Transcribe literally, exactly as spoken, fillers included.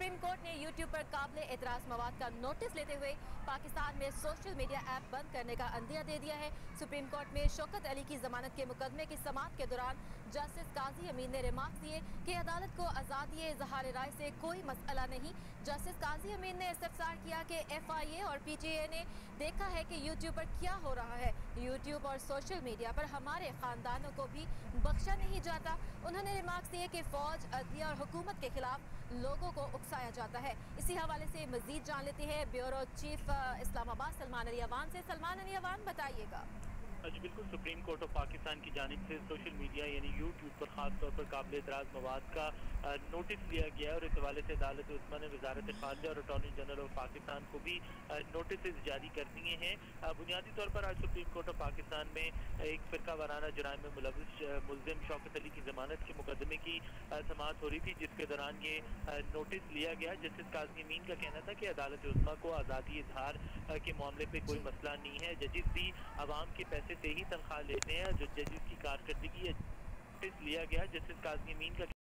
Supreme court ने YouTube पर काबिल एतराज मवाद का नोटिस लेते हुए पाकिस्तान में सोशल मीडिया ऐप बंद करने का अंदिया दे दिया है। सुप्रीम कोर्ट में शौकत अली की जमानत के मुकदमे की समाअत के दौरान जस्टिस काजी अमीन ने रिमार्क दिए कि अदालत को आज़ादी इजहार राय से कोई मसला नहीं। जस्टिस काजी अमीन ने इस्तफसार किया कि एफ आई ए और पी टी ए ने देखा है कि यूट्यूब पर क्या हो रहा है। यूट्यूब और सोशल मीडिया पर हमारे खानदानों को भी बख्शा नहीं जाता। उन्होंने रिमार्क्स दिए कि फौज, अदलिया और हुकूमत के खिलाफ लोगों को उकसाया जाता है। इसी हवाले से मजीद जान लेते हैं ब्यूरो चीफ इस्लामाबाद सलमान अली अवान से। सलमान अली अवान, बताइएगा। जी बिल्कुल, सुप्रीम कोर्ट ऑफ पाकिस्तान की जानिब से सोशल मीडिया यानी यूट्यूब पर खास तौर पर काबिल एतराज़ मवाद का नोटिस लिया गया है और इस हवाले से अदालत उस्मा ने वजारत खारजा और अटॉर्नी जनरल ऑफ पाकिस्तान को भी नोटिस जारी कर दिए हैं। बुनियादी तौर पर आज सुप्रीम कोर्ट ऑफ पाकिस्तान में एक फ़िरका वाराना जुराइम में मुलविस मुल्ज़िम शौकत अली की जमानत के मुकदमे की समाअत हो रही थी, जिसके दौरान ये नोटिस लिया गया। जस्टिस काज़ी अमीन का कहना था कि अदालत उस्मा को आज़ादी इजहार के मामले पर कोई मसला नहीं है। जजिस भी आवाम के पैसे से ही तनख्वाह लेते हैं, जो जजिस की कारकर्दगी लिया गया। जस्टिस काज़ी अमीन का